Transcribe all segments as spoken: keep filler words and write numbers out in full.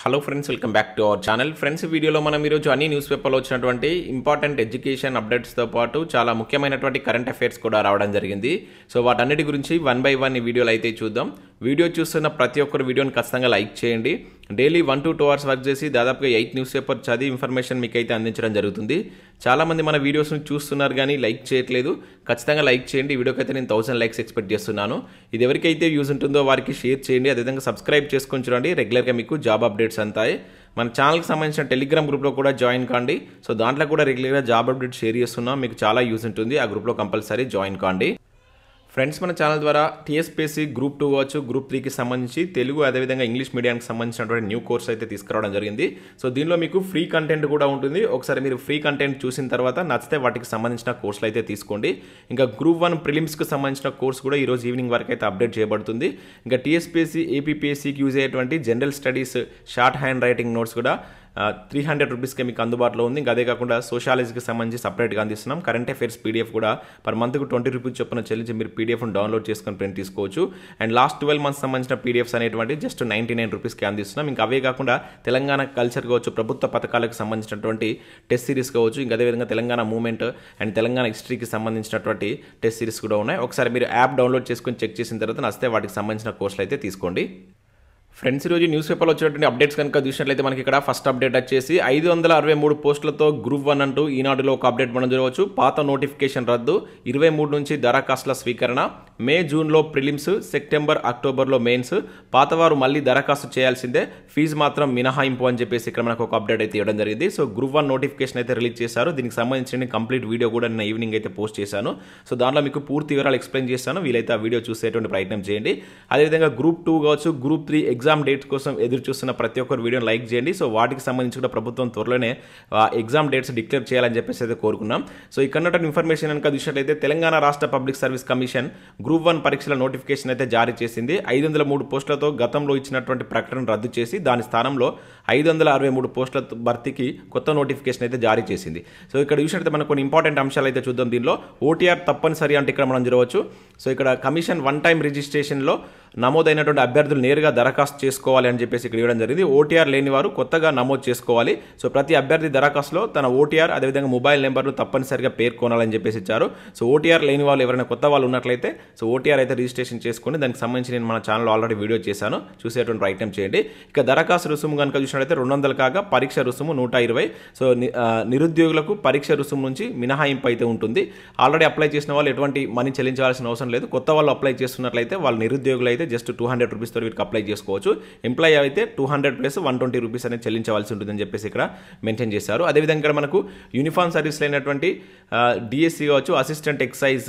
Hello friends, welcome back to our channel. Friends, వీడియోలో మనం ఈరోజు అన్ని న్యూస్ పేపర్లో వచ్చినటువంటి ఇంపార్టెంట్ ఎడ్యుకేషన్ అప్డేట్స్తో పాటు చాలా ముఖ్యమైనటువంటి కరెంట్ అఫైర్స్ కూడా రావడం జరిగింది. సో వాటన్నిటి గురించి వన్ బై వన్ ఈ వీడియోలో అయితే చూద్దాం. వీడియో చూస్తున్న ప్రతి ఒక్కరు వీడియోని ఖచ్చితంగా లైక్ చేయండి. Daily one to two hours work చేసి దాదాపుగా ఎయిట్ న్యూస్ పేపర్ చదివి ఇన్ఫర్మేషన్ మీకు అయితే అందించడం జరుగుతుంది. చాలామంది మన వీడియోస్ని చూస్తున్నారు కానీ లైక్ చేయట్లేదు. ఖచ్చితంగా లైక్ చేయండి. ఈ వీడియోకి అయితే నేను థౌసండ్ లైక్స్ ఎక్స్పెక్ట్ చేస్తున్నాను. ఇది ఎవరికైతే యూజ్ ఉంటుందో వారికి షేర్ చేయండి. అదేవిధంగా సబ్స్క్రైబ్ చేసుకొని చూడండి. రెగ్యులర్గా మీకు జాబ్ అప్డేట్స్ అంతాయి. మన ఛానల్కి సంబంధించిన టెలిగ్రామ్ గ్రూప్లో కూడా జాయిన్ కాండి. సో దాంట్లో కూడా రెగ్యులర్గా జాబ్ అప్డేట్స్ షేర్ చేస్తున్నాం. మీకు చాలా యూజ్ ఉంటుంది. ఆ గ్రూప్లో కంపల్సరీ జాయిన్ కాండి. ఫ్రెండ్స్, మన ఛానల్ ద్వారా టీఎస్పీఎస్సీ గ్రూప్ టూ కావచ్చు, గ్రూప్ త్రీకి సంబంధించి తెలుగు అదేవిధంగా ఇంగ్లీష్ మీడియానికి సంబంధించినటువంటి న్యూ కోర్స్ అయితే తీసుకురావడం జరిగింది. సో దీనిలో మీకు ఫ్రీ కంటెంట్ కూడా ఉంటుంది. ఒకసారి మీరు ఫ్రీ కంటెంట్ చూసిన తర్వాత నచ్చితే వాటికి సంబంధించిన కోర్సులు అయితే తీసుకోండి. ఇంకా గ్రూప్ వన్ ప్రిలిమ్స్కి సంబంధించిన కోర్స్ కూడా ఈరోజు ఈవినింగ్ వరకు అయితే అప్డేట్ చేయబడుతుంది. ఇంకా టీఎస్పీఎస్సీ ఏపీపీఎస్సీకి యూజ్ అయ్యేటువంటి general studies short hand writing notes కూడా త్రీ హండ్రెడ్ రూపీస్కి మీకు అందుబాటులో ఉంది. ఇంకా అదే కాకుండా సోషాలజీకి సంబంధించి సపరేట్గా అందిస్తున్నాం. కరెంట్ అఫైర్స్ పీడిఎఫ్ కూడా పర్ మంత్కు ట్వంటీ రూపీస్ చొప్పున చెల్లించి మీరు పీడిఎఫ్ను డౌన్లోడ్ చేసుకొని ప్రింట్ తీసుకోవచ్చు. అండ్ లాస్ట్ ట్వెల్వ్ మంత్స్ సంబంధించిన పీడిఎఫ్స్ అనేటువంటి జస్ట్ నైంటీ నైన్ రూపీస్కి అందిస్తున్నాం. ఇంకా అవే కాకుండా తెలంగాణ కల్చర్ కావచ్చు, ప్రభుత్వ పథకాలకు సంబంధించినటువంటి టెస్ట్ సిరీస్ కావచ్చు, ఇంకా అదేవిధంగా తెలంగాణ మూవ్మెంట్ అండ్ తెలంగాణ హిస్టరీకి సంబంధించినటువంటి టెస్ట్ సిరీస్ కూడా ఉన్నాయి. ఒకసారి మీరు యాప్ డౌన్లోడ్ చేసుకొని చెక్ చేసిన తర్వాత నచ్చితే వాటికి సంబంధించిన కోర్సులు అయితే తీసుకోండి. ఫ్రెండ్స్, ఈరోజు న్యూస్ పేపర్లో వచ్చినటువంటి అప్డేట్స్ కనుక చూసినట్లయితే మనకి ఇక్కడ ఫస్ట్ అప్డేట్ వచ్చేసి ఐదు వందల అరవై మూడు పోస్టులతో గ్రూప్ వన్ అంటూ ఈనాడులో ఒక అప్డేట్ మనం చూడవచ్చు. పాత నోటిఫికేషన్ రద్దు, ఇరవై మూడు నుంచి దరఖాస్తుల స్వీకరణ, మే జూన్లో ప్రిలిమ్స్, సెప్టెంబర్ అక్టోబర్లో మెయిన్స్, పాతవారు మళ్ళీ దరఖాస్తు చేయాల్సిందే, ఫీజు మాత్రం మినహాయింపు అని చెప్పేసి ఇక్కడ మనకు ఒక అప్డేట్ అయితే ఇవ్వడం జరిగింది. సో గ్రూప్ వన్ నోటిఫికేషన్ అయితే రిలీజ్ చేశారు. దీనికి సంబంధించిన కంప్లీట్ వీడియో కూడా నిన్న ఈవినింగ్ అయితే పోస్ట్ చేశాను. సో దాంట్లో మీకు పూర్తి వివరాలు ఎక్స్ప్లెయిన్ చేస్తాను. వీలైతే ఆ వీడియో చూసేటువంటి ప్రయత్నం చేయండి. అదేవిధంగా గ్రూప్ టూ కావచ్చు, గ్రూప్ త్రీ ఎగ్జామ్ డేట్స్ కోసం ఎదురు చూస్తున్న ప్రతి ఒక్కరు వీడియోని లైక్ చేయండి. సో వాటికి సంబంధించి కూడా ప్రభుత్వం త్వరలోనే ఎగ్జామ్ డేట్స్ డిక్లేర్ చేయాలని చెప్పేసి అయితే కోరుకున్నాం. సో ఇక్కడ ఇన్ఫర్మేషన్ కనుక చూసినట్లయితే తెలంగాణ రాష్ట్ర public service commission group one పరీక్షల నోటిఫికేషన్ అయితే జారీ చేసింది. ఐదు వందల మూడు పోస్టులతో గతంలో ఇచ్చినటువంటి ప్రకటన రద్దు చేసి దాని స్థానంలో ఐదు వందల అరవై మూడు పోస్టుల భర్తీకి కొత్త నోటిఫికేషన్ అయితే జారీ చేసింది. సో ఇక్కడ చూసినట్లయితే మనకు కొన్ని ఇంపార్టెంట్ అంశాలు అయితే చూద్దాం. దీనిలో ఓటీఆర్ తప్పనిసరి అంటే ఇక్కడ మనం చూడవచ్చు. సో ఇక్కడ కమిషన్ వన్ టైం రిజిస్ట్రేషన్లో నమోదైనటువంటి అభ్యర్థులు నేరుగా దరఖాస్తు చేసుకోవాలి అని చెప్పేసి ఇక్కడ ఇవ్వడం జరిగింది. ఓటీఆర్ లేని వారు కొత్తగా నమోదు చేసుకోవాలి. సో ప్రతి అభ్యర్థి దరఖాస్తులో తన ఓటీఆర్ అదేవిధంగా మొబైల్ నెంబర్ను తప్పనిసరిగా పేర్కొనాలని చెప్పేసి ఇచ్చారు. సో ఓటీఆర్ లేని వాళ్ళు ఎవరైనా కొత్త వాళ్ళు ఉన్నట్లయితే సో ఓటీఆర్ అయితే రిజిస్ట్రేషన్ చేసుకుని దానికి సంబంధించి నేను మన ఛానల్లో ఆల్రెడీ వీడియో చేశాను, చూసేటువంటి ప్రయత్నం చేయండి. ఇక దరఖాస్తు రుసుము కనుక చూసినట్లయితే రెండు వందలు కాగా పరీక్ష రుసుము నూట ఇరవై. సో నిరుద్యోగులకు పరీక్ష రుసుము నుంచి మినహాయింపు అయితే ఉంటుంది. ఆల్రెడీ అప్లై చేసిన వాళ్ళు ఎటువంటి మనీ చెల్లించాల్సిన అవసరం లేదు. కొత్త వాళ్ళు అప్లై చేస్తున్నట్లయితే వాళ్ళు నిరుద్యోగులు అయితే జస్ట్ టూ హండ్రెడ్ రూపీస్తో వీటికి అప్లై చేసుకోవచ్చు. ఎంప్లాయీ అయితే two hundred plus one twenty rupees అనేది చెల్లించవలసి ఉంటుందని చెప్పేసి ఇక్కడ మెన్షన్ చేశారు. అదేవిధంగా ఇక్కడ మనకు యూనిఫామ్ సర్వీస్లో అయినటువంటి డిఎస్సి కావచ్చు, అసిస్టెంట్ ఎక్సైజ్,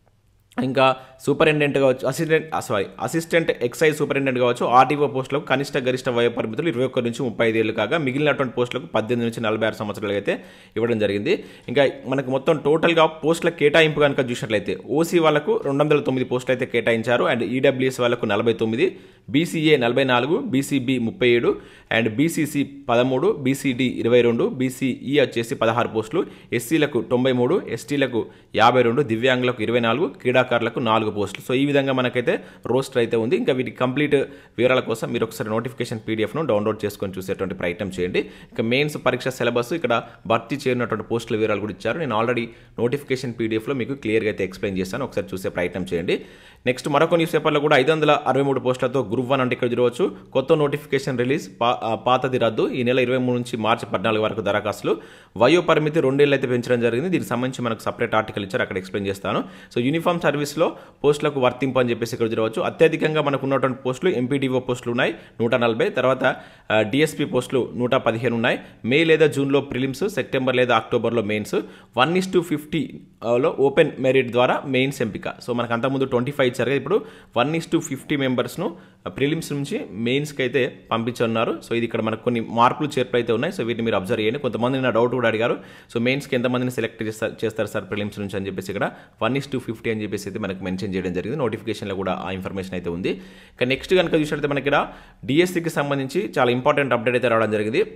ఇంకా సూపరింటెండెంట్ కావచ్చు, assistant sorry assistant excise superintendent కావచ్చు, ఆర్టీఓ పోస్టులకు కనిష్ట గరిష్ట వయో పరిమితులు ఇరవై ఒక్క నుంచి ముప్పై ఐదు ఏళ్ళు కాగా మిగిలినటువంటి పోస్టులకు పద్దెనిమిది నుంచి నలభై ఆరు సంవత్సరాలు అయితే ఇవ్వడం జరిగింది. ఇంకా మనకు మొత్తం టోటల్గా పోస్టుల కేటాయింపు కనుక చూసినట్లయితే ఓసీ వాళ్ళకు రెండు వందల తొమ్మిది పోస్టులు అయితే కేటాయించారు. అండ్ ఈడబ్ల్యూఎస్ వాళ్ళకు నలభై తొమ్మిది, బీసీఏ నలభై నాలుగు, బీసీబీ ముప్పై ఏడు అండ్ బీసీసీ పదమూడు, బీసీడీ ఇరవై రెండు, బీసీఈ వచ్చేసి పదహారు పోస్టులు, ఎస్సీలకు తొంభై మూడు, ఎస్టీలకు యాభై రెండు, దివ్యాంగులకు ఇరవై నాలుగు, క్రీడాకారులకు నాలుగు పోస్టులు. సో ఈ విధంగా మనకైతే రోస్టర్ అయితే ఉంది. ఇంకా వీటి కంప్లీట్ వివరాల కోసం మీరు ఒకసారి నోటిఫికేషన్ పీడిఎఫ్ను డౌన్లోడ్ చేసుకొని చూసేటువంటి ప్రయత్నం చేయండి. ఇక మెయిన్స్ పరీక్ష సిలబస్, ఇక్కడ భర్తీ చేరినటువంటి పోస్టుల వివరాలు కూడా ఇచ్చారు. నేను ఆల్రెడీ నోటిఫికేషన్ పీడిఎఫ్లో మీకు క్లియర్గా అయితే ఎక్స్ప్లెయిన్ చేస్తాను, ఒకసారి చూసే ప్రయత్నం చేయండి. నెక్స్ట్ మరొక న్యూస్ పేపర్లో కూడా ఐదు వందల అరవై మూడు పోస్టులతో గ్రూప్ వన్ అంటే ఇక్కడ చూడవచ్చు. కొత్త నోటిఫికేషన్ రిలీజ్, పాతది రద్దు. ఈ నెల ఇరవై మూడు నుంచి మార్చి పద్నాలుగు వరకు దరఖాస్తులు, వయో పరిమితి రెండేళ్ళు అయితే పెంచడం జరిగింది. దీనికి సంబంధించి మనకు సపరేట్ ఆర్టికల్ ఇచ్చారు, అక్కడ ఎక్స్ప్లెయిన్ చేస్తాను. సో యూనిఫామ్ సర్వీస్లో పోస్టులకు వర్తింపు అని చెప్పేసి ఇక్కడ చూడవచ్చు. అత్యధికంగా మనకు ఉన్నటువంటి పోస్టులు ఎంపీడీఓ పోస్టులు ఉన్నాయి నూట నలభై, తర్వాత డిఎస్పీ పోస్టులు నూట పదిహేను ఉన్నాయి. మే లేదా జూన్లో ప్రిలిమ్స్, సెప్టెంబర్ లేదా అక్టోబర్లో మెయిన్స్, వన్ ఇస్ టు ఫిఫ్టీలో ఓపెన్ మెరిట్ ద్వారా మెయిన్స్ ఎంపిక. సో మనకు అంతకుముందు ట్వంటీ ఫైవ్ ఇచ్చారు కదా, ఇప్పుడు వన్ ఇస్ టు ఫిఫ్టీ మెంబర్స్ను ప్రిలిమ్స్ నుంచి మెయిన్స్కి అయితే పంపించున్నారు. సో ఇది ఇక్కడ మనకు కొన్ని మార్పులు చేర్పులు అయితే ఉన్నాయి. సో వీటిని మీరు అబ్జర్వ్ చేయండి. కొంతమంది నా డౌట్ కూడా అడిగారు, సో మెయిన్స్కి ఎంతమందిని సెలెక్ట్ చేస్తారు చేస్తారు సార్ ప్రిలిమ్స్ నుంచి అని చెప్పేసి ఇక్కడ వన్ ఇస్ టు ఫిఫ్టీ అని చెప్పేసి అయితే మనకు మెన్షన్ చేయడం జరిగింది. నోటిఫికేషన్లో కూడా ఆ ఇన్ఫర్మేషన్ అయితే ఉంది. ఇక నెక్స్ట్ కనుక చూసినట్లయితే మనకి ఇక్కడ డిఎస్సికి సంబంధించి చాలా ఇంపార్టెంట్ అప్డేట్ అయితే రావడం జరిగింది.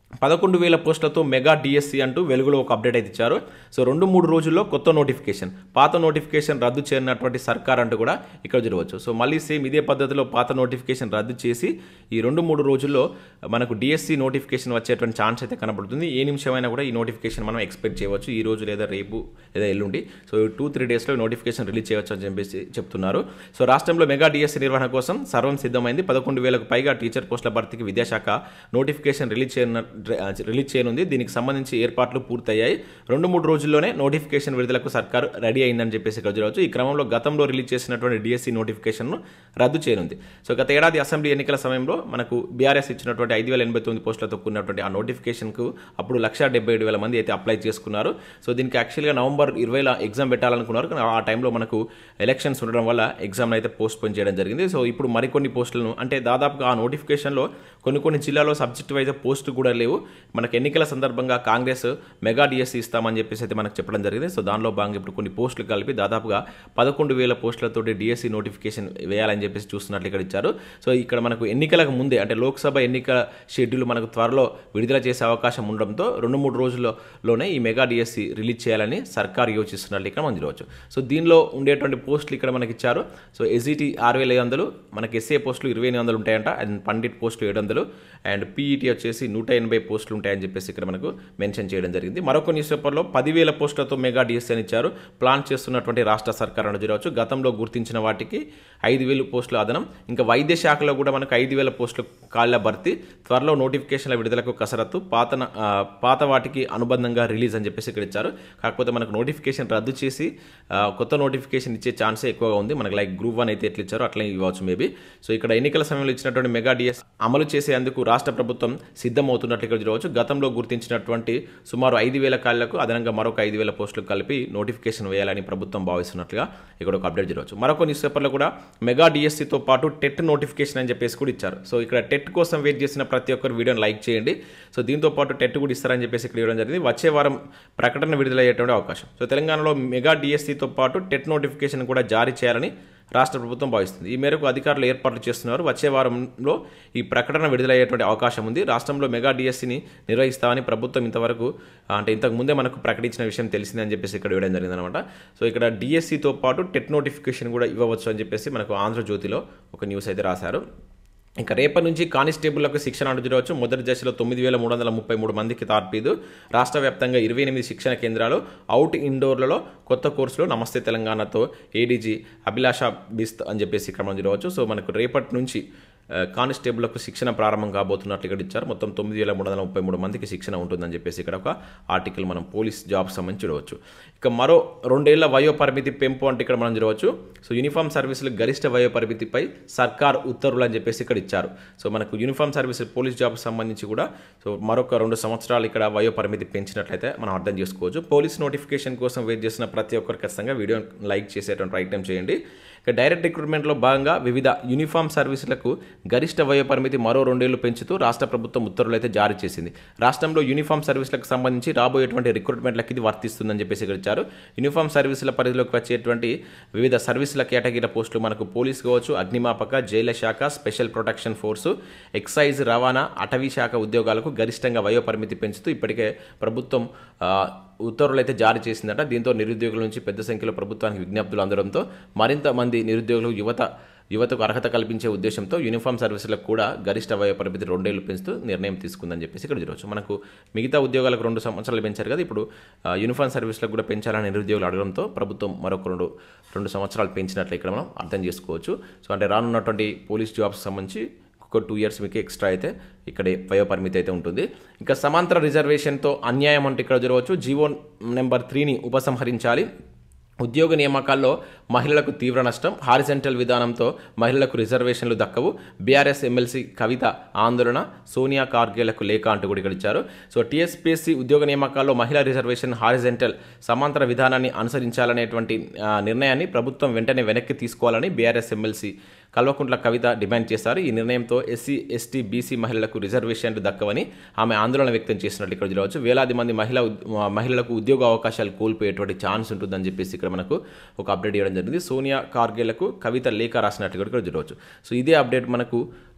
పదకొండు వేల పోస్టులతో మెగా డిఎస్సి అంటూ వెలుగులో ఒక అప్డేట్ అయితే ఇచ్చారు. సో రెండు మూడు రోజుల్లో కొత్త నోటిఫికేషన్, పాత నోటిఫికేషన్ రద్దు చేయనటువంటి సర్కార్ అంటూ కూడా ఇక్కడ చూడవచ్చు. సో మళ్ళీ సేమ్ ఇదే పద్ధతిలో పాత నోటిఫికేషన్ రద్దు చేసి ఈ రెండు మూడు రోజుల్లో మనకు డిఎస్సి నోటిఫికేషన్ వచ్చేటువంటి ఛాన్స్ అయితే కనబడుతుంది. ఏ నిమిషమైనా కూడా ఈ నోటిఫికేషన్ మనం ఎక్స్పెక్ట్ చేయవచ్చు, ఈ రోజు లేదా రేపు లేదా ఎల్లుండి. సో టూ త్రీ డేస్లో నోటిఫికేషన్ రిలీజ్ చేయవచ్చు అని చెప్పేసి చెప్తున్నారు. సో రాష్ట్రంలో మెగా డిఎస్సి నిర్వహణ కోసం సర్వం సిద్ధమైంది. పదకొండు వేలకు పైగా టీచర్ పోస్టుల భర్తీకి విద్యాశాఖ నోటిఫికేషన్ రిలీజ్ చేయనున్న రిలీజ్ చేయనుంది. దీనికి సంబంధించి ఏర్పాట్లు పూర్తయ్యాయి. రెండు మూడు రోజుల్లోనే నోటిఫికేషన్ విడుదలకు సర్కారు రెడీ అయిందని చెప్పేసి ఇక్కడ చూడవచ్చు. ఈ క్రమంలో గతంలో రిలీజ్ చేసినటువంటి డిఎస్సి నోటిఫికేషన్ను రద్దు చేయనుంది. సో గత ఏడాది అసెంబ్లీ ఎన్నికల సమయంలో మనకు బీఆర్ఎస్ ఇచ్చినటువంటి ఐదు వేల ఎనభై తొమ్మిది పోస్టులతో కూడినటువంటి ఆ నోటిఫికేషన్కు అప్పుడు లక్ష డెబ్బై ఏడు వేల మంది అయితే అప్లై చేసుకున్నారు. సో దీనికి యాక్చువల్గా నవంబర్ ఇరవైలో ఎగ్జామ్ పెట్టాలనుకున్నారు, కానీ ఆ టైంలో మనకు ఎలక్షన్స్ ఉండడం వల్ల ఎగ్జామ్ అయితే పోస్ట్ పోన్ చేయడం జరిగింది. సో ఇప్పుడు మరికొన్ని పోస్టులను, అంటే దాదాపుగా ఆ నోటిఫికేషన్లో కొన్ని కొన్ని జిల్లాలో సబ్జెక్ట్ వైజ్ పోస్టు కూడా లేవు. మనకు ఎన్నికల సందర్భంగా కాంగ్రెస్ మెగా డిఎస్సి ఇస్తామని చెప్పేసి అయితే మనకు చెప్పడం జరిగింది. సో దానిలో భాగంగా ఇప్పుడు కొన్ని పోస్టులు కలిపి దాదాపుగా పదకొండు వేల పోస్టులతో డిఎస్సి నోటిఫికేషన్ వేయాలని చెప్పేసి చూస్తున్నట్లు ఇక్కడ ఇచ్చారు. సో ఇక్కడ మనకు ఎన్నికలకు ముందే, అంటే లోక్సభ ఎన్నికల షెడ్యూల్ మనకు త్వరలో విడుదల చేసే అవకాశం ఉండడంతో రెండు మూడు రోజుల్లోనే ఈ మెగా డిఎస్సి రిలీజ్ చేయాలని సర్కార్ యోచిస్తున్నట్లు ఇక్కడ మనం చూడవచ్చు. సో దీనిలో ఉండేటువంటి పోస్టులు ఇక్కడ మనకి ఇచ్చారు. సో ఎస్ఈటీ ఆరు వేల ఐదు వందలు, మనకి ఎస్ఏ పోస్టులు ఇరవై ఎనిమిది వందలు ఉంటాయంట, అండ్ పండిట్ పోస్టులు ఏడు వందలు, అండ్ పీఈటీ వచ్చేసి నూట ఎనభై పోస్టులు ఉంటాయని చెప్పేసి ఇక్కడ మనకు మెన్షన్ చేయడం జరిగింది. మరొక న్యూస్ పేపర్లో పదివేల పోస్టులతో మెగా డిఎస్సి అని ఇచ్చారు. ప్లాన్ చేస్తున్నటువంటి రాష్ట్ర సర్కార్ అని చూడవచ్చు. గతంలో గుర్తించిన వాటికి ఐదు వేలు పోస్టుల అదనం, ఇంకా వైద్య శాఖలో కూడా మనకు ఐదు వేల పోస్టుల ఖాళీల భర్తీ, త్వరలో నోటిఫికేషన్ల విడుదలకు కసరత్తు, పాత పాత వాటికి అనుబంధంగా రిలీజ్ అని చెప్పేసి ఇక్కడ ఇచ్చారు. కాకపోతే మనకు నోటిఫికేషన్ రద్దు చేసి కొత్త నోటిఫికేషన్ ఇచ్చే ఛాన్సే ఎక్కువగా ఉంది. మనకు లైక్ గ్రూప్ వన్ అయితే ఎట్లా ఇచ్చారో అట్లా ఇవ్వచ్చు మేబీ. సో ఇక్కడ ఎన్నికల సమయంలో ఇచ్చినటువంటి మెగా డిఎస్ అమలు చేసేందుకు రాష్ట్ర ప్రభుత్వం సిద్ధమవుతున్నట్లు ఇక్కడ చూడవచ్చు. గతంలో గుర్తించినటువంటి సుమారు ఐదు వేల ఖాళీలకు అదనంగా మరొక ఐదు వేల పోస్టులు కలిపి నోటిఫికేషన్ వేయాలని ప్రభుత్వం భావిస్తున్నట్లుగా ఇక్కడ ఒక అప్డేట్ చూడవచ్చు. మరొక న్యూస్ పేపర్లో కూడా మెగా డిఎస్సితో పాటు టెట్ నోటిఫికేషన్ అని చెప్పేసి కూడా ఇచ్చారు. సో ఇక్కడ టెట్ కోసం వెయిట్ చేసిన ప్రతి ఒక్కరు వీడియోని లైక్ చేయండి. సో దీంతో పాటు టెట్ కూడా ఇస్తారని చెప్పేసి ఇక్కడ ఇవ్వడం జరిగింది. వచ్చే వారం ప్రకటన విడుదలయ్యేటువంటి అవకాశం. సో తెలంగాణలో మెగా డిఎస్సితో పాటు టెట్ నోటిఫికేషన్ కూడా జారీ చేయాలని రాష్ట్ర ప్రభుత్వం భావిస్తుంది. ఈ మేరకు అధికారులు ఏర్పాట్లు చేస్తున్నారు. వచ్చే వారంలో ఈ ప్రకటన విడుదలయ్యేటువంటి అవకాశం ఉంది. రాష్ట్రంలో మెగా డిఎస్సిని నిర్వహిస్తామని ప్రభుత్వం ఇంతవరకు, అంటే ఇంతకు ముందే మనకు ప్రకటించిన విషయం తెలిసిందని చెప్పేసి ఇక్కడ ఇవ్వడం జరిగింది అనమాట. సో ఇక్కడ డిఎస్సితో పాటు టెట్ నోటిఫికేషన్ కూడా ఇవ్వవచ్చు అని చెప్పేసి మనకు ఆంధ్రజ్యోతిలో ఒక న్యూస్ అయితే రాశారు. ఇంకా రేపటి నుంచి కానిస్టేబుల్లకు శిక్షణ అందించవచ్చు. మొదటి దశలో తొమ్మిది వేల మూడు వందల ముప్పై మూడు మందికి తార్పీదు. రాష్ట్ర వ్యాప్తంగా ఇరవై ఎనిమిది శిక్షణ కేంద్రాలు, అవుట్ ఇండోర్లలో కొత్త కోర్సులు. నమస్తే తెలంగాణతో ఏడీజీ అభిలాష బిస్త్ అని చెప్పేసి ఇక్కడ మనం చూడవచ్చు. సో మనకు రేపటి నుంచి కానిస్టేబుల్లకు శిక్షణ ప్రారంభం కాబోతున్నట్లు ఇక్కడ ఇచ్చారు. మొత్తం తొమ్మిది వేల మూడు వందల ముప్పై మూడు మందికి శిక్షణ ఉంటుందని చెప్పేసి ఇక్కడ ఒక ఆర్టికల్ మనం పోలీస్ జాబ్ సంబంధించి చూడవచ్చు. ఇక మరో రెండేళ్ల వయో పరిమితి పెంపు అంటే ఇక్కడ మనం చూడవచ్చు. సో యూనిఫామ్ సర్వీసులు గరిష్ట వయో పరిమితిపై సర్కార్ ఉత్తర్వులు అని చెప్పేసి ఇక్కడ ఇచ్చారు. సో మనకు యూనిఫామ్ సర్వీసులు పోలీస్ జాబ్ సంబంధించి కూడా సో మరొక రెండు సంవత్సరాలు ఇక్కడ వయో పరిమితి పెంచినట్లయితే మనం అర్థం చేసుకోవచ్చు. పోలీస్ నోటిఫికేషన్ కోసం వెయిట్ చేసిన ప్రతి ఒక్కరు ఖచ్చితంగా వీడియో లైక్ చేసేటువంటి ప్రయత్నం చేయండి. ఇక డైరెక్ట్ రిక్రూట్మెంట్లో భాగంగా వివిధ యూనిఫామ్ సర్వీసులకు గరిష్ట వయో పరిమితి మరో రెండేళ్లు పెంచుతూ రాష్ట్ర ప్రభుత్వం ఉత్తర్వులు అయితే జారీ చేసింది. రాష్ట్రంలో యూనిఫామ్ సర్వీసులకు సంబంధించి రాబోయేటువంటి రిక్రూట్మెంట్లకి ఇది వర్తిస్తుందని చెప్పేసి ఇక్కడ ఇచ్చారు. యూనిఫామ్ సర్వీసుల పరిధిలోకి వచ్చేటువంటి వివిధ సర్వీసుల కేటగిరీల పోస్టులు మనకు పోలీస్ కావచ్చు, అగ్నిమాపక, జైళ్ల శాఖ, స్పెషల్ ప్రొటెక్షన్ ఫోర్సు, ఎక్సైజ్, రవాణా, అటవీ శాఖ ఉద్యోగాలకు గరిష్టంగా వయో పరిమితి పెంచుతూ ఇప్పటికే ప్రభుత్వం ఉత్తర్వులు అయితే జారీ చేసిందట. దీంతో నిరుద్యోగుల నుంచి పెద్ద సంఖ్యలో ప్రభుత్వానికి విజ్ఞప్తులు అందడంతో మరింత మంది నిరుద్యోగులు యువత యువతకు అర్హత కల్పించే ఉద్దేశంతో యూనిఫామ్ సర్వీసులకు కూడా గరిష్ట వయో పరిమితి రెండేళ్లు పెంచుతూ నిర్ణయం తీసుకుందని చెప్పేసి ఇక్కడ చూడవచ్చు. మనకు మిగతా ఉద్యోగాలకు రెండు సంవత్సరాలు పెంచారు కదా, ఇప్పుడు యూనిఫామ్ సర్వీసులకు కూడా పెంచాలని నిరుద్యోగులు అడగడంతో ప్రభుత్వం మరొక రెండు రెండు సంవత్సరాలు పెంచినట్లు ఇక్కడ మనం అర్థం చేసుకోవచ్చు. సో అంటే రానున్నటువంటి పోలీస్ జాబ్స్ సంబంధించి ఒక టూ ఇయర్స్ మీకు ఎక్స్ట్రా అయితే ఇక్కడ వయో పరిమితి అయితే ఉంటుంది. ఇంకా సమాంతర రిజర్వేషన్తో అన్యాయం అంటే ఇక్కడ చూడవచ్చు. జీవో నెంబర్ త్రీని ఉపసంహరించాలి. ఉద్యోగ నియామకాల్లో మహిళలకు తీవ్ర నష్టం. హారిజెంటల్ విధానంతో మహిళలకు రిజర్వేషన్లు దక్కవు. బీఆర్ఎస్ ఎమ్మెల్సీ కవిత ఆందోళన. సోనియా కార్గేలకు లేఖ అంటూ కూడా ఇక్కడ ఇచ్చారు. సో టీఎస్పీఎస్సీ ఉద్యోగ నియామకాల్లో మహిళా రిజర్వేషన్ హారిజెంటల్ సమాంతర విధానాన్ని అనుసరించాలనేటువంటి నిర్ణయాన్ని ప్రభుత్వం వెంటనే వెనక్కి తీసుకోవాలని BRS MLC Kalvakuntla Kavitha demand చేశారు. ఈ నిర్ణయంతో ఎస్సీ, ఎస్టీ, బీసీ మహిళలకు రిజర్వేషన్లు దక్కవని ఆమె ఆందోళన వ్యక్తం చేసినట్లు ఇక్కడ చూడవచ్చు. వేలాది మంది మహిళ మహిళలకు ఉద్యోగ అవకాశాలు కోల్పోయేటువంటి ఛాన్స్ ఉంటుందని చెప్పేసి ఇక్కడ మనకు ఒక అప్డేట్ ఇవ్వడం జరిగింది. సోనియా కార్గేలకు కవిత లేఖ రాసినట్లు కూడా చూడవచ్చు. సో ఇదే అప్డేట్ మనకు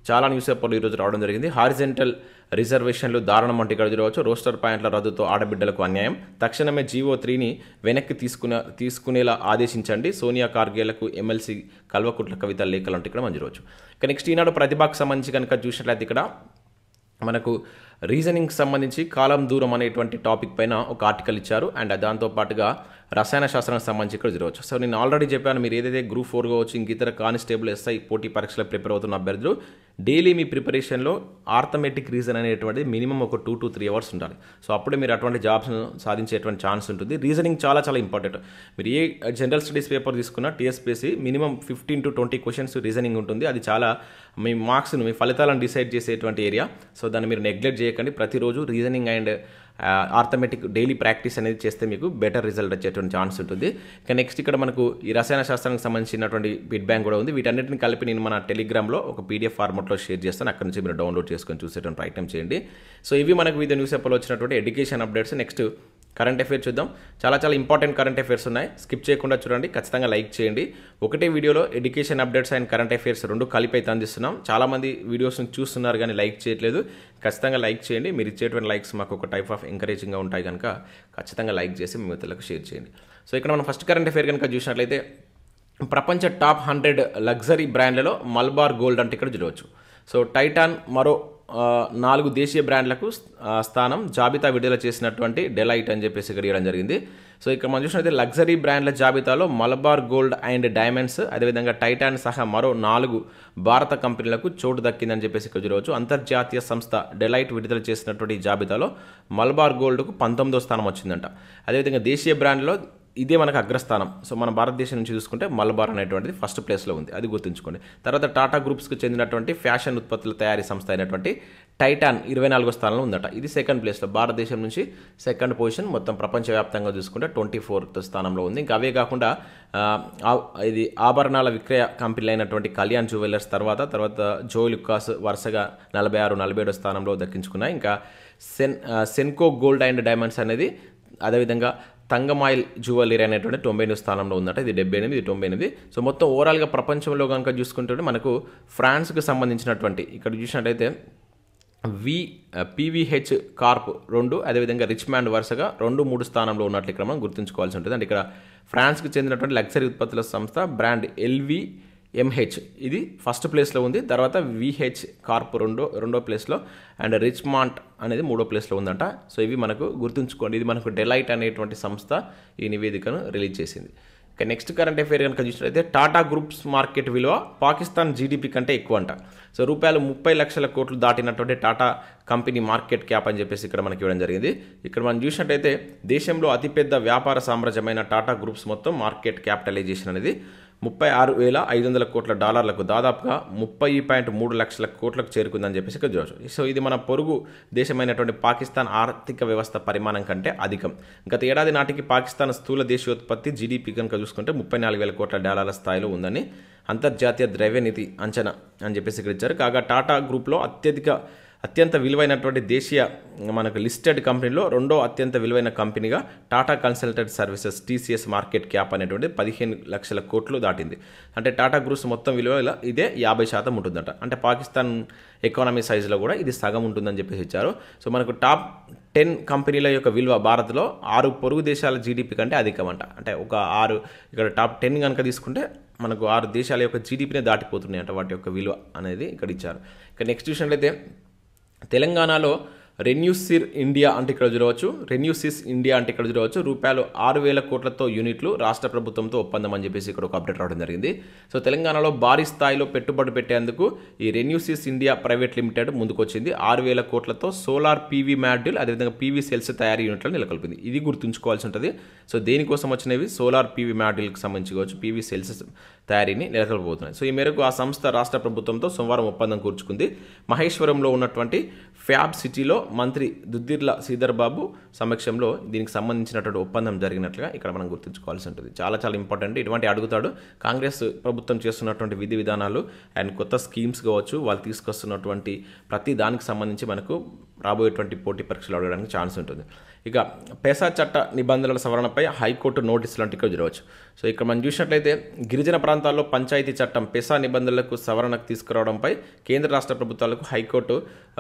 చాలా న్యూస్ పేపర్లు ఈరోజు రావడం జరిగింది. హారిజెంటల్ రిజర్వేషన్లు దారుణం అంటే ఇక్కడ చూడవచ్చు. రోస్టర్ పాయింట్ల రద్దుతో ఆడబిడ్డలకు అన్యాయం, తక్షణమే జీవో త్రీని వెనక్కి తీసుకునే తీసుకునేలా ఆదేశించండి, సోనియా కార్గేలకు ఎమ్మెల్సీ కల్వకుట్ల కవిత లేఖలు అంటే ఇక్కడ మనం చూడవచ్చు. ఇక నెక్స్ట్ ఈనాడు ప్రతిభకు సంబంధించి కనుక చూసినట్లయితే ఇక్కడ మనకు రీజనింగ్ సంబంధించి కాలం దూరం అనేటువంటి టాపిక్ పైన ఒక ఆర్టికల్ ఇచ్చారు. అండ్ దాంతోపాటుగా రసాయన శాస్త్రానికి సంబంధించి ఇక్కడ చూడవచ్చు. సో నేను ఆల్రెడీ చెప్పాను, మీరు ఏదైతే గ్రూప్ ఫోర్ కావచ్చు, ఇంక ఇతర కానిస్టేబుల్ ఎస్ఐ పోటీ పరీక్షలకు ప్రిపేర్ అవుతున్న అభ్యర్థులు డైలీ మీ ప్రిపరేషన్లో ఆర్థమెటిక్ రీజన్ అనేటువంటిది మినిమం ఒక టూ టు త్రీ అవర్స్ ఉండాలి. సో అప్పుడే మీరు అటువంటి జాబ్స్ను సాధించేటువంటి ఛాన్స్ ఉంటుంది. రీజనింగ్ చాలా చాలా ఇంపార్టెంట్. మీరు ఏ జనరల్ స్టడీస్ పేపర్ తీసుకున్నా TSPSC minimum fifteen to twenty questions reasoning ఉంటుంది. అది చాలా మీ మార్క్స్ను, మీ ఫలితాలను డిసైడ్ చేసేటువంటి ఏరియా. సో దాన్ని మీరు నెగ్లెక్ట్ చేయకండి. ప్రతిరోజు reasoning and arithmetic daily practice అనేది చేస్తే మీకు బెటర్ రిజల్ట్ వచ్చేటువంటి ఛాన్స్ ఉంటుంది. ఇక నెక్స్ట్ ఇక్కడ మనకు ఈ రసాయన శాస్త్రానికి సంబంధించినటువంటి ఫీడ్ బ్యాంక్ కూడా ఉంది. వీటన్నిటిని కలిపి నేను మన టెలిగ్రామ్లో ఒక పీడిఎఫ్ ఫార్మాట్లో షేర్ చేస్తాను. అక్కడ నుంచి మీరు డౌన్లోడ్ చేసుకొని చూసేటువంటి ప్రయత్నం చేయండి. సో ఇవి మనకు వివిధ న్యూస్ పేపర్లో వచ్చినటువంటి education updates. Next current affairs చూద్దాం. చాలా చాలా ఇంపార్టెంట్ కరెంట్ అఫైర్స్ ఉన్నాయి. స్కిప్ చేయకుండా చూడండి, ఖచ్చితంగా లైక్ చేయండి. ఒకటే వీడియోలో education updates and current affairs రెండు కలిపి అయితే అందిస్తున్నాం. చాలామంది వీడియోస్ని చూస్తున్నారు కానీ లైక్ చేయట్లేదు. ఖచ్చితంగా లైక్ చేయండి. మీరు ఇచ్చేటువంటి లైక్స్ మాకు ఒక టైప్ ఆఫ్ ఎంకరేజింగ్గా ఉంటాయి కనుక ఖచ్చితంగా లైక్ చేసి మీ మిత్రులకు షేర్ చేయండి. సో ఇక్కడ మనం ఫస్ట్ కరెంట్ అఫైర్ కనుక చూసినట్లయితే ప్రపంచ టాప్ హండ్రెడ్ లగ్జరీ బ్రాండ్లలో మల్బార్ గోల్డ్ అంటే ఇక్కడ చూడవచ్చు. సో టైటాన్ మరో నాలుగు దేశీయ బ్రాండ్లకు స్థానం జాబితా విడుదల చేసినటువంటి డెలైట్ అని చెప్పేసి ఇక్కడ ఇవ్వడం జరిగింది. సో ఇక్కడ మనం చూసినట్లయితే లగ్జరీ బ్రాండ్ల జాబితాలో మలబార్ గోల్డ్ అండ్ డైమండ్స్, అదేవిధంగా టైటాన్ సహా మరో నాలుగు భారత కంపెనీలకు చోటు దక్కిందని చెప్పేసి ఇక్కడ చూడవచ్చు. అంతర్జాతీయ సంస్థ డెలైట్ విడుదల చేసినటువంటి జాబితాలో మలబార్ గోల్డ్కు పంతొమ్మిదో స్థానం వచ్చిందంట. అదేవిధంగా దేశీయ బ్రాండ్లో ఇదే మనకు అగ్రస్థానం. సో మన భారతదేశం నుంచి చూసుకుంటే మలబార్ అనేటువంటిది ఫస్ట్ ప్లేస్లో ఉంది, అది గుర్తుంచుకోండి. తర్వాత టాటా గ్రూప్స్కి చెందినటువంటి ఫ్యాషన్ ఉత్పత్తుల తయారీ సంస్థ అయినటువంటి టైటాన్ ఇరవై నాలుగో స్థానంలో ఉందట. ఇది సెకండ్ ప్లేస్లో, భారతదేశం నుంచి సెకండ్ పొజిషన్. మొత్తం ప్రపంచవ్యాప్తంగా చూసుకుంటే ట్వంటీ ఫోర్త్ స్థానంలో ఉంది. ఇంకా అవే కాకుండా ఇది ఆభరణాల విక్రయ కంపెనీలు అయినటువంటి కళ్యాణ్ జ్యువెలర్స్ తర్వాత తర్వాత జోయ్ లుకాస్ వరుసగా నలభై ఆరు నలభై ఏడో స్థానంలో దక్కించుకున్నాయి. ఇంకా Sen Senco Gold and Diamonds అనేది, అదేవిధంగా తంగమాయిల్ జ్యువెలరీ అనేటువంటి తొంభై ఎనిమిది స్థానంలో ఉందట. ఇది డెబ్బై ఎనిమిది, తొంభై ఎనిమిది. సో మొత్తం ఓవరాల్గా ప్రపంచంలో కనుక చూసుకుంటే మనకు ఫ్రాన్స్కి సంబంధించినటువంటి ఇక్కడ చూసినట్టయితే వి పీవీహెచ్ కార్ప్ రెండు, అదేవిధంగా రిచ్మాండ్ వరుసగా రెండు మూడు స్థానంలో ఉన్నట్లు ఇక్కడ మనం గుర్తుంచుకోవాల్సి ఉంటుంది. అంటే ఇక్కడ ఫ్రాన్స్కి చెందినటువంటి లగ్జరీ ఉత్పత్తుల సంస్థ బ్రాండ్ ఎల్వి ఎంహెచ్ ఇది ఫస్ట్ ప్లేస్లో ఉంది. తర్వాత విహెచ్ కార్ప్ రెండో రెండో ప్లేస్లో, అండ్ రిచ్మాంట్ అనేది మూడో ప్లేస్లో ఉందంట. సో ఇవి మనకు గుర్తుంచుకోండి. ఇది మనకు డెలైట్ అనేటువంటి సంస్థ ఈ నివేదికను రిలీజ్ చేసింది. ఇక నెక్స్ట్ కరెంట్ అఫైర్ కనుక చూసినట్లయితే టాటా గ్రూప్స్ మార్కెట్ విలువ పాకిస్తాన్ జీడిపి కంటే ఎక్కువ అంట. సో రూపాయలు ముప్పై లక్షల కోట్లు దాటినటువంటి టాటా కంపెనీ మార్కెట్ క్యాప్ అని చెప్పేసి ఇక్కడ మనకి ఇవ్వడం జరిగింది. ఇక్కడ మనం చూసినట్టయితే దేశంలో అతిపెద్ద వ్యాపార సామ్రాజ్యమైన టాటా గ్రూప్స్ మొత్తం మార్కెట్ క్యాపిటలైజేషన్ అనేది ముప్పై ఆరు వేల ఐదు వందల కోట్ల డాలర్లకు దాదాపుగా ముప్పై పాయింట్ మూడు లక్షల కోట్లకు చేరుకుందని చెప్పేసి ఇక్కడ చూడవచ్చు. సో ఇది మన పొరుగు దేశమైనటువంటి పాకిస్తాన్ ఆర్థిక వ్యవస్థ పరిమాణం కంటే అధికం. గత ఏడాది నాటికి పాకిస్తాన్ స్థూల దేశీయోత్పత్తి జీడీపీ కనుక చూసుకుంటే ముప్పై నాలుగు వేల కోట్ల డాలర్ల స్థాయిలో ఉందని అంతర్జాతీయ ద్రవ్యనిధి అంచనా అని చెప్పేసి ఇక్కడ ఇచ్చారు. కాగా టాటా గ్రూప్లో అత్యధిక అత్యంత విలువైనటువంటి దేశీయ మనకు లిస్టెడ్ కంపెనీలో రెండో అత్యంత విలువైన కంపెనీగా Tata consultant services TCS market cap అనేటువంటి పదిహేను లక్షల కోట్లు దాటింది. అంటే టాటా గ్రూప్స్ మొత్తం విలువ ఇదే యాభై శాతం ఉంటుందట. అంటే పాకిస్తాన్ ఎకానమీ సైజులో కూడా ఇది సగం ఉంటుందని చెప్పేసి ఇచ్చారు. సో మనకు టాప్ టెన్ కంపెనీల యొక్క విలువ భారత్లో ఆరు పొరుగు దేశాల జీడిపి కంటే అధికం అంట. అంటే ఒక ఆరు ఇక్కడ టాప్ టెన్ కనుక తీసుకుంటే మనకు ఆరు దేశాల యొక్క జీడిపినే దాటిపోతున్నాయి అంట వాటి యొక్క విలువ అనేది ఇక్కడ ఇచ్చారు. ఇక నెక్స్ట్ చూసినట్లయితే తెలంగాణలో రెన్యూసిర్ ఇండియా అంటే ఇక్కడ చూడవచ్చు. రెన్యూసిస్ ఇండియా అంటే ఇక్కడ చూడవచ్చు. రూపాయలు ఆరు వేల కోట్లతో యూనిట్లు రాష్ట్ర ప్రభుత్వంతో ఒప్పందం అని చెప్పేసి ఇక్కడ ఒక అప్డేట్ రావడం జరిగింది. సో తెలంగాణలో భారీ స్థాయిలో పెట్టుబడి పెట్టేందుకు ఈ రెన్యూసిస్ ఇండియా ప్రైవేట్ లిమిటెడ్ ముందుకొచ్చింది. ఆరు వేల కోట్లతో సోలార్ పీవీ మాడ్యూల్, అదేవిధంగా పీవీ సెల్స్ తయారీ యూనిట్లను నెలకొల్పింది. ఇది గుర్తుంచుకోవాల్సి ఉంటుంది. సో దేనికోసం వచ్చినవి సోలార్ పీవీ మాడ్యూల్కి సంబంధించి కావచ్చు, పీవీ సెల్స్ తయారీని నెలకొల్పబోతున్నాయి. సో ఈ మేరకు ఆ సంస్థ రాష్ట్ర ప్రభుత్వంతో సోమవారం ఒప్పందం కూర్చుకుంది. మహేశ్వరంలో ఉన్నటువంటి ఫ్యాబ్ సిటీలో మంత్రి దుద్దిర్ల శ్రీధర్ బాబు సమక్షంలో దీనికి సంబంధించినటువంటి ఒప్పందం జరిగినట్లుగా ఇక్కడ మనం గుర్తుంచుకోవాల్సి ఉంటుంది. చాలా చాలా ఇంపార్టెంట్. ఇటువంటి అడుగుతాడు కాంగ్రెస్ ప్రభుత్వం చేస్తున్నటువంటి విధి విధానాలు అండ్ కొత్త స్కీమ్స్ కావచ్చు, వాళ్ళు తీసుకొస్తున్నటువంటి ప్రతి దానికి సంబంధించి మనకు రాబోయేటువంటి పోటీ పరీక్షలు అడగడానికి ఛాన్స్ ఉంటుంది. ఇక పెసా చట్ట నిబంధనల సవరణపై హైకోర్టు నోటీసులు అంటే ఇక్కడ జరగవచ్చు. సో ఇక్కడ మనం చూసినట్లయితే గిరిజన ప్రాంతాల్లో పంచాయతీ చట్టం పెసా నిబంధనలకు సవరణకు తీసుకురావడంపై కేంద్ర రాష్ట్ర ప్రభుత్వాలకు హైకోర్టు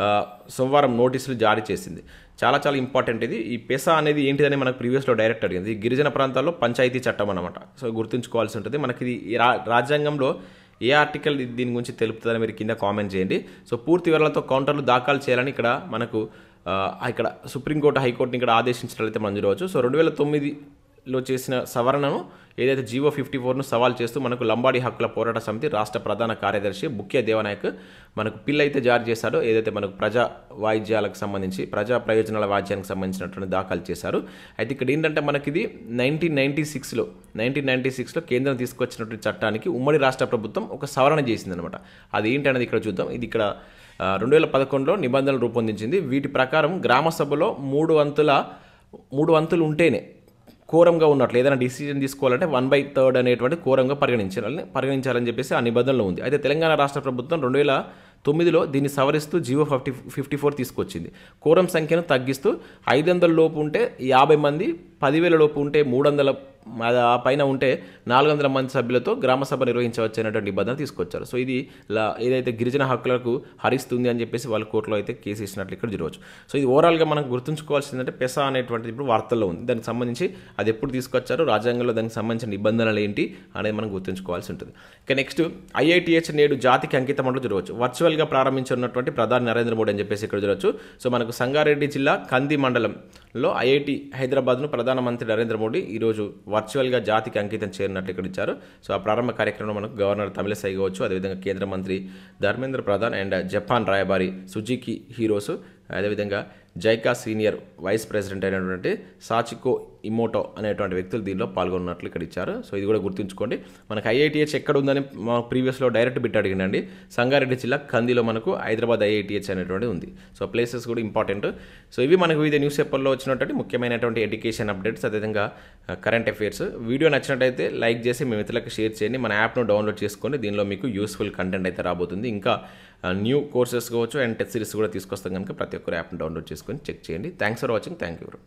సోమవారం నోటీసులు జారీ చేసింది. చాలా చాలా ఇంపార్టెంట్ ఇది. ఈ పెసా అనేది ఏంటిదని మనకు ప్రీవియస్లో డైరెక్ట్ అడిగింది. ఈ గిరిజన ప్రాంతాల్లో పంచాయతీ చట్టం అనమాట. సో గుర్తుంచుకోవాల్సి ఉంటుంది. మనకి ఇది రా రాజ్యాంగంలో ఏ ఆర్టికల్ దీని గురించి తెలుపుతుందని మీరు కింద కామెంట్ చేయండి. సో పూర్తి వివరాలతో కౌంటర్లు దాఖలు చేయాలని ఇక్కడ మనకు ఇక్కడ సుప్రీంకోర్టు హైకోర్టుని ఇక్కడ ఆదేశించినట్లయితే మనం చూడవచ్చు. సో రెండు వేల తొమ్మిదిలో చేసిన సవరణను ఏదైతే జీవో ఫిఫ్టీ ఫోర్ను సవాల్ చేస్తూ మనకు లంబాడి హక్కుల పోరాట సమితి రాష్ట్ర ప్రధాన కార్యదర్శి బుక్య దేవనాయక్ మనకు పిల్ అయితే జారీ చేశాడో ఏదైతే మనకు ప్రజా వాయిద్యాలకు సంబంధించి ప్రజా ప్రయోజనాల వాద్యానికి సంబంధించినటువంటి దాఖలు చేశారు. అయితే ఇక్కడ ఏంటంటే మనకి ఇది నైన్టీన్ నైన్టీ సిక్స్లో నైన్టీన్ నైన్టీ సిక్స్లో కేంద్రం తీసుకొచ్చినటువంటి చట్టానికి ఉమ్మడి రాష్ట్ర ప్రభుత్వం ఒక సవరణ చేసిందనమాట. అది ఏంటనేది ఇక్కడ చూద్దాం. ఇది ఇక్కడ రెండు వేల పదకొండులో నిబంధనలు రూపొందించింది. వీటి ప్రకారం గ్రామ సభలో మూడు వంతుల మూడు వంతులు ఉంటేనే కోరంగా ఉన్నట్లు ఏదైనా డిసిజన్ తీసుకోవాలంటే వన్ బై థర్డ్ అనేటువంటి కోరంగా పరిగణించాలని పరిగణించాలని చెప్పేసి ఆ నిబంధనలు ఉంది. అయితే తెలంగాణ రాష్ట్ర ప్రభుత్వం రెండు వేల తొమ్మిదిలో దీన్ని సవరిస్తూ జీవో ఫిఫ్టీ ఫిఫ్టీ ఫోర్ తీసుకొచ్చింది. కోరం సంఖ్యను తగ్గిస్తూ ఐదు వందల లోపు ఉంటే యాభై మంది, పదివేల లోపు ఉంటే మూడు వందల ఆ పైన ఉంటే నాలుగు వందల మంది సభ్యులతో గ్రామసభ నిర్వహించవచ్చు అనేటువంటి నిబంధన తీసుకొచ్చారు. సో ఇది ఏదైతే గిరిజన హక్కులకు హరిస్తుంది అని చెప్పేసి వాళ్ళ కోర్టులో అయితే కేసు ఇచ్చినట్లు ఇక్కడ జరగవచ్చు. సో ఇది ఓవరాల్గా మనం గుర్తుంచుకోవాల్సిందంటే పెసా అనేటువంటిది ఇప్పుడు వార్తల్లో ఉంది. దానికి సంబంధించి అది ఎప్పుడు తీసుకొచ్చారు, రాజ్యాంగంలో దానికి సంబంధించిన నిబంధనలు ఏంటి అనేది మనం గుర్తుంచుకోవాల్సి ఉంటుంది. ఇక నెక్స్ట్ ఐఐటిహెచ్ నేడు జాతికి అంకితం అంటూ జరగవచ్చు. వర్చువల్గా ప్రారంభించినటువంటి ప్రధాని నరేంద్ర మోడీ అని చెప్పేసి ఇక్కడ జరగవచ్చు. సో మనకు సంగారెడ్డి జిల్లా కంది మండలంలో ఐఐటి హైదరాబాద్ను ప్రధానమంత్రి నరేంద్ర మోడీ ఈరోజు వర్చువల్గా జాతికి అంకితం చేరినట్లు ఇక్కడ ఇచ్చారు. సో ఆ ప్రారంభ కార్యక్రమంలో మనకు గవర్నర్ తమిళసై కావచ్చు, అదేవిధంగా కేంద్ర మంత్రి ధర్మేంద్ర ప్రధాన్ అండ్ జపాన్ రాయబారి సుజుకి హీరోస్, అదేవిధంగా జైకా సీనియర్ వైస్ ప్రెసిడెంట్ అయినటువంటి సాచికో ఇమోటో అనేటువంటి వ్యక్తులు దీనిలో పాల్గొన్నట్లు ఇక్కడ ఇచ్చారు. సో ఇది కూడా గుర్తుంచుకోండి. మనకు ఐఐటిహెచ్ ఎక్కడ ఉందని మా ప్రీవియస్లో డైరెక్ట్ బిట్ అడిగినండి. సంగారెడ్డి జిల్లా కందిలో మనకు హైదరాబాద్ ఐఐటిహెచ్ అనేటువంటి ఉంది. సో ప్లేసెస్ కూడా ఇంపార్టెంట్. సో ఇవి మనకు వివిధ న్యూస్ పేపర్లో వచ్చినటువంటి ముఖ్యమైనటువంటి ఎడ్యుకేషన్ అప్డేట్స్, అదేవిధంగా కరెంట్ అఫైర్స్. వీడియో నచ్చినట్టయితే లైక్ చేసి మీ మిత్రులకు షేర్ చేయండి. మన యాప్ను డౌన్లోడ్ చేసుకోండి. దీనిలో మీకు యూస్ఫుల్ కంటెంట్ అయితే రాబోతుంది. ఇంకా న్యూ కోర్సెస్ కావచ్చు అండ్ టెస్ట్ సిరీస్ కూడా తీసుకొస్తాం కనుక ప్రతి ఒక్కరు యాప్ను డౌన్లోడ్ చేసుకొని చెక్ చేయండి. Thanks for watching. Thank you.